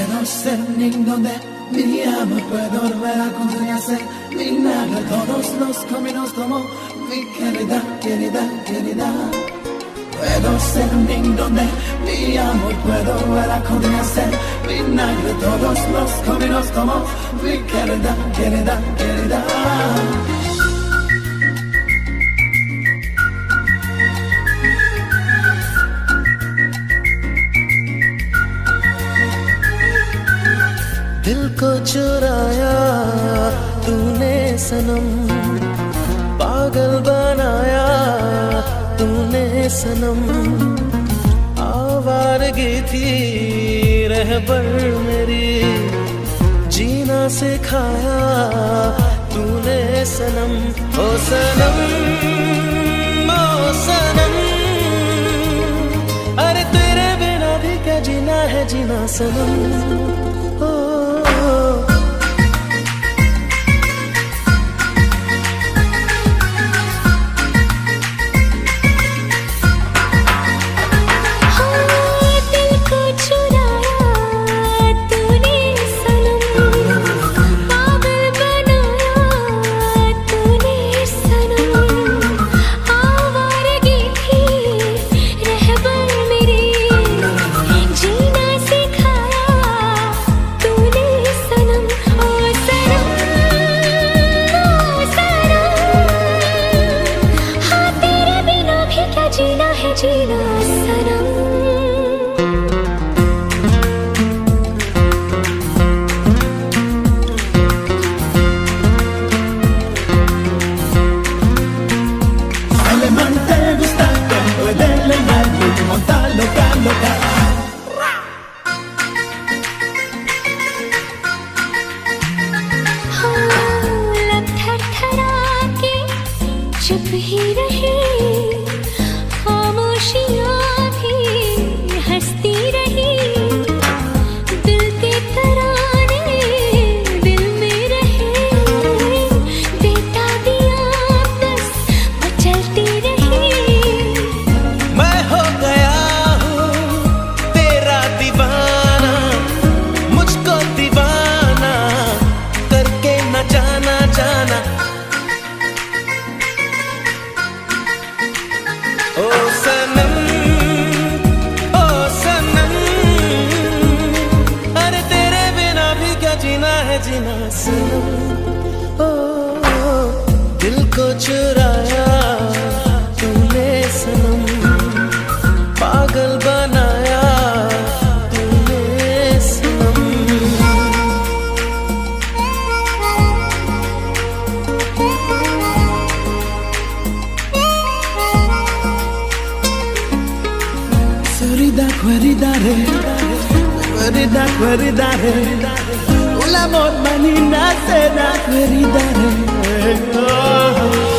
no sé ni dónde mi amor puedo volver a construirse. Vinagre todos los caminos tomó mi querida, querida, querida. Puedo ser ni donde mi amor puedo volver a construirse. Vinagre todos los caminos tomó mi querida, querida, querida. दिल को चुराया तूने सनम, पागल बनाया तूने सनम। आवारगी थी रहबर मेरी, जीना सिखाया तूने सनम। ओ सनम, ओ सनम, अरे तेरे बिना भी क्या जीना है जीना सनम। Un amor manina se da querida.